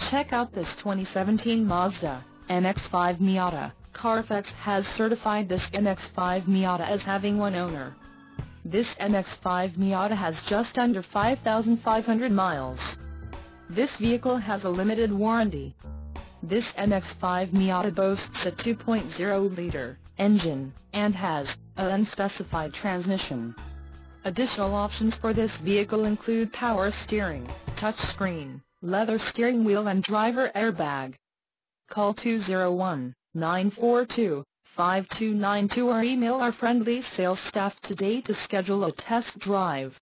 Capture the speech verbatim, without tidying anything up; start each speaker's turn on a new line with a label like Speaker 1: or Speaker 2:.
Speaker 1: Check out this twenty seventeen Mazda M X five Miata. Carfax has certified this M X five Miata as having one owner. This M X five Miata has just under five thousand five hundred miles. This vehicle has a limited warranty. This M X five Miata boasts a two point oh liter engine, and has an unspecified transmission. Additional options for this vehicle include power steering, touchscreen, leather steering wheel and driver airbag. Call two oh one, nine four two, five two nine two or email our friendly sales staff today to schedule a test drive.